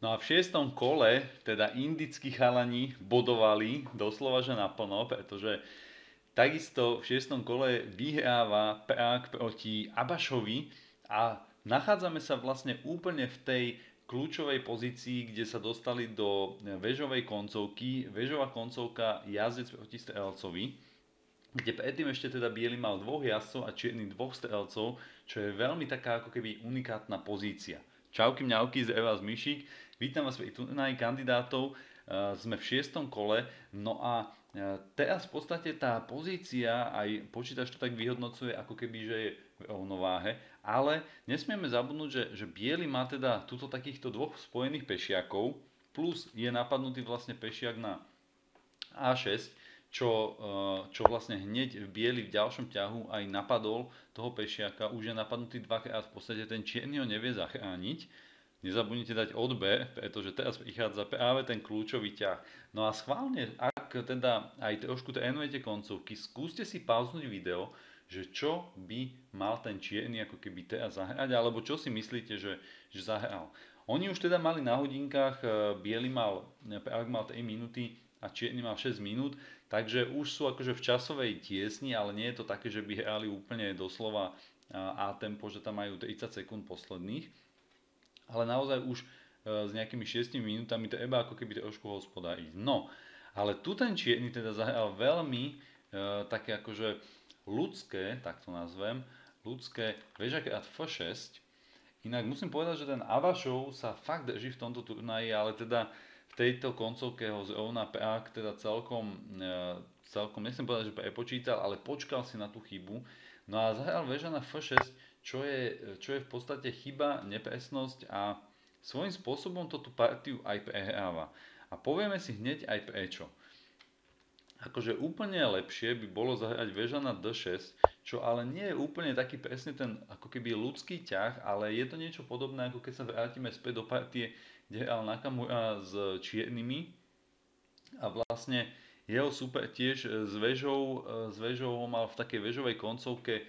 No a v šiestom kole teda indickí chalani bodovali doslova že naplno, pretože takisto v šiestom kole vyhráva Prák proti Abašovi a nachádzame sa vlastne úplne v tej kľúčovej pozícii, kde sa dostali do väžovej koncovky. Väžová koncovka jazdec proti strelcovi, kde predtým ešte teda biely mal dvoch jazdcov a čierny dvoch strelcov, čo je veľmi taká ako keby unikátna pozícia. Čauky mňauky, z Eva z Myšík, vítam vás pri turnaji kandidátov, sme v šiestom kole, no a teraz v podstate tá pozícia, aj počítač to tak vyhodnocuje ako keby, že je v rovnováhe, ale nesmieme zabudnúť, že biely má teda túto takýchto dvoch spojených pešiakov, plus je napadnutý vlastne pešiak na A6, čo vlastne hneď v bieli v ďalšom ťahu aj napadol toho pešiaka, už je napadnutý dvakrát, v podstate ten čierny ho nevie zachrániť. Nezabudnite dať odber, pretože teraz prichádza práve ten kľúčový ťah. No a schválne, ak teda aj trošku trénujete koncovky, skúste si pauznúť video, že čo by mal ten čierny ako keby teraz zahrať, alebo čo si myslíte, že zahral. Oni už teda mali na hodinkách, biely mal, Prák mal 3 minúty a čierny mal 6 minút, takže už sú akože v časovej tiesni, ale nie je to také, že by hrali úplne doslova a tempo, že tam majú 30 sekúnd posledných, ale naozaj už s nejakými 6 minútami treba ako keby trošku hospodáriť. No, ale tu ten čierny teda zahral veľmi také akože ľudské, tak to nazvem, ľudské vežakrát F6. Inak musím povedať, že ten Abašov sa fakt drží v tomto turnaji, ale teda v tejto koncovke ho zrovna Prák teda celkom, nechcem povedať, že prepočítal, ale počkal si na tú chybu. No a zahral väža na F6, čo je v podstate chyba, nepresnosť a svojím spôsobom to tú partiu aj prehráva. A povieme si hneď aj prečo. Akože úplne lepšie by bolo zahrať väža na D6, čo ale nie je úplne taký presne ten ako keby ľudský ťah, ale je to niečo podobné, ako keď sa vrátime späť do partie, kde hral Nakamura s čiernymi a vlastne jeho super tiež s väžou ho mal v takej väžovej koncovke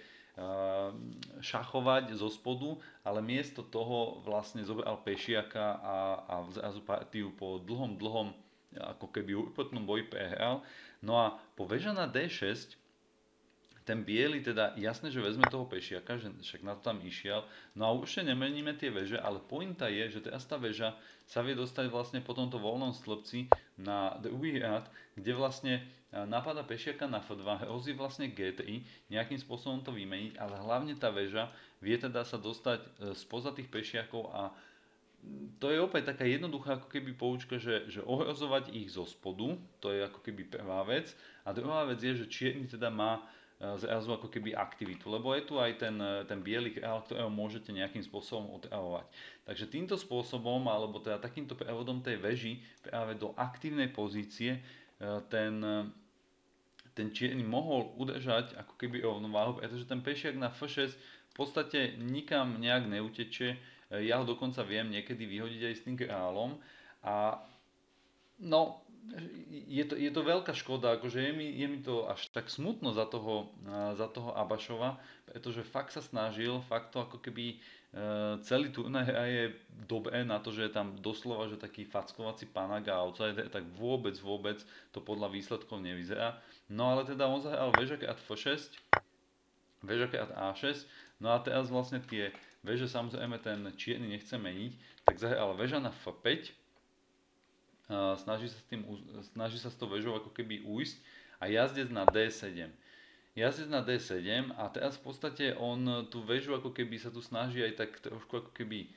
šachovať zo spodu, ale miesto toho vlastne zobral pešiaka a zrazu partiu po dlhom ako keby úpetnom boji prehral. No a po väža na D6 ten biely teda jasné, že vezme toho pešiaka, že však na to tam išiel. No a už nemeníme tie väže, ale pointa je, že teraz tá väža sa vie dostať vlastne po tomto voľnom stĺpci na druhý rad, kde vlastne napadá pešiaka na F2, hrozí vlastne G3, nejakým spôsobom to vymeniť, ale hlavne tá väža vie teda sa dostať spoza tých pešiakov a to je opäť taká jednoduchá ako keby poučka, že ohrozovať ich zo spodu, to je ako keby prvá vec. A druhá vec je, že čierny teda má zrazu ako keby aktivitu, lebo je tu aj ten biely král, ktorého môžete nejakým spôsobom otravovať. Takže týmto spôsobom, alebo teda takýmto prevodom tej väži práve do aktívnej pozície ten čierny mohol udržať ako keby rovnováhu, pretože ten pešiak na F6 v podstate nikam nejak neutečie. Ja ho dokonca viem niekedy vyhodiť aj s tým kráľom a no, je to veľká škoda, akože je mi to až tak smutno za toho Abašova, pretože fakt sa snažil, fakt to ako keby celý turnaj je dobré na to, že je tam doslova že taký fackovací panak a outsider, tak vôbec to podľa výsledkov nevyzerá. No ale teda on zahral väžakrát F6, väžakrát A6, no a teraz vlastne tie väže samozrejme ten čierny nechce meniť, tak zahral väža na F5, snaží sa s tou väžou ako keby ujsť a jazdec na D7. Jazdec na D7 a teraz v podstate on tú väžu ako keby sa tu snaží aj tak trošku ako keby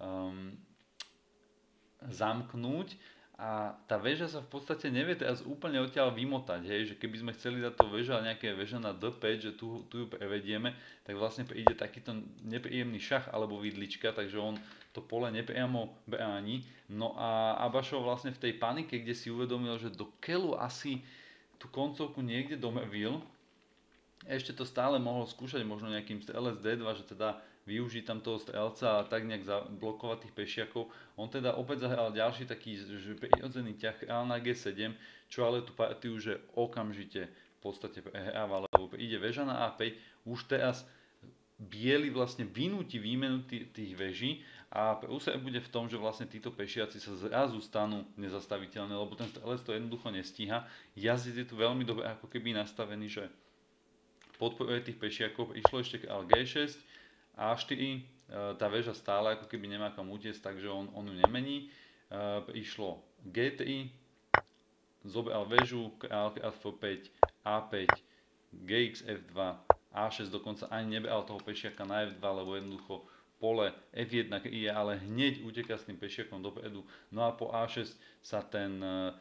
zamknúť a tá väža sa v podstate nevie teraz úplne odtiaľ vymotať, hej, že keby sme chceli dať to väža nejaké väža na D5, že tu ju prevedieme, tak vlastne príde takýto nepríjemný šach alebo vidlička, takže on to pole nepriamo bráni. No a Abašov vlastne v tej panike, kde si uvedomil, že do keľu asi tú koncovku niekde domrvil, ešte to stále mohol skúšať možno nejakým strelec D2, že teda využiť tam toho strelca a tak nejak zablokovať tých pešiakov. On teda opäť zahral ďalší taký prirodzený ťah král na G7, čo ale tú partiu že okamžite v podstate prehráva, lebo ide väža na A5, už teraz biely vlastne vynúti výmenu tých väží A úsek bude v tom, že vlastne títo pešiaci sa zrazu stanú nezastaviteľné, lebo ten strelec to jednoducho nestíha. Jazdec je tu veľmi dobre ako keby nastavený, že podporuje tých pešiakov, išlo ešte kráľ G6, A4, tá väža stále ako keby nemá kam utiecť, takže on ju nemení. Išlo G3, zobral väžu, kráľ F5, A5, GX F2, A6, dokonca ani nebral toho pešiaka na F2, lebo jednoducho pole F1 je, ale hneď uteká s tým pešiakom dopredu. No a po A6 sa ten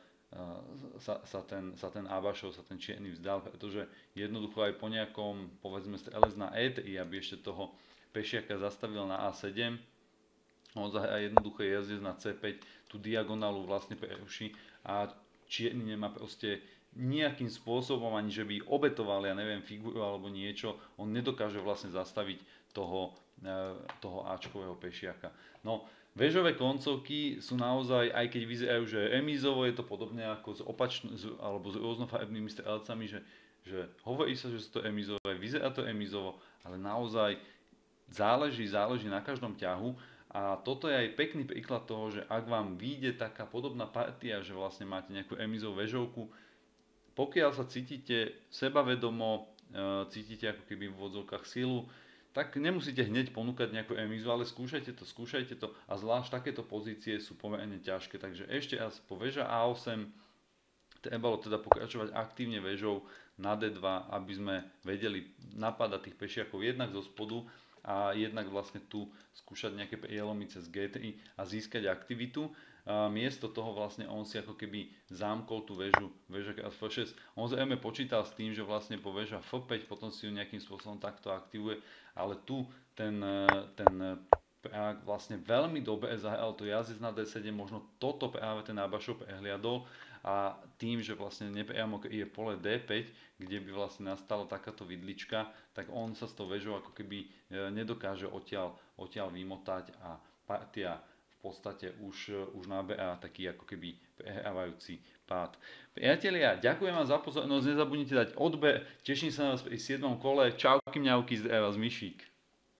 Abašov, sa ten čierny vzdal, pretože jednoducho aj po nejakom, povedzme, strelec na E3, aby ešte toho pešiaka zastavil na A7, on zahrá jednoduché jazdec na C5, tú diagonálu vlastne preruší a čierny nemá proste nejakým spôsobom, ani že by obetoval, ja neviem, figuru alebo niečo, on nedokáže vlastne zastaviť toho Ačkového pešiaka. No, väžové koncovky sú naozaj, aj keď vyzerajú, že remízovo, je to podobne ako alebo s rôznofarebnými strelcami, že hovorí sa, že sú to remízové, vyzerá to remízovo, ale naozaj záleží na každom ťahu. A toto je aj pekný príklad toho, že ak vám vyjde taká podobná partia, že vlastne máte nejakú remízovú väžovku, pokiaľ sa cítite sebavedomo, cítite ako keby v odzvukách silu, tak nemusíte hneď ponúkať nejakú remízu, ale skúšajte to a zvlášť takéto pozície sú pomerne ťažké. Takže ešte raz po väža A8 trebalo teda pokračovať aktívne väžou na D2, aby sme vedeli napadať tých pešiakov jednak zo spodu a jednak vlastne tu skúšať nejaké prielomy cez G3 a získať aktivitu. Miesto toho vlastne on si ako keby zámkol tú väžu F6. On zrejme počítal s tým, že vlastne po väža F5 potom si ju nejakým spôsobom takto aktivuje, ale tu ten Prák vlastne veľmi dobre zahral to jazdec na D7, možno toto práve ten Abašov prehliadol a tým, že vlastne nepriamo je pole D5, kde by vlastne nastala takáto vidlička, tak on sa s tou väžou ako keby nedokáže odtiaľ vymotať a partia v podstate už naberá taký ako keby prehrávajúci pád. Priatelia, ďakujem vám za pozornosť, nezabudnite dať odber, teším sa na vás pri 7. kole, čauky mňauky, zdravia vás Myšík.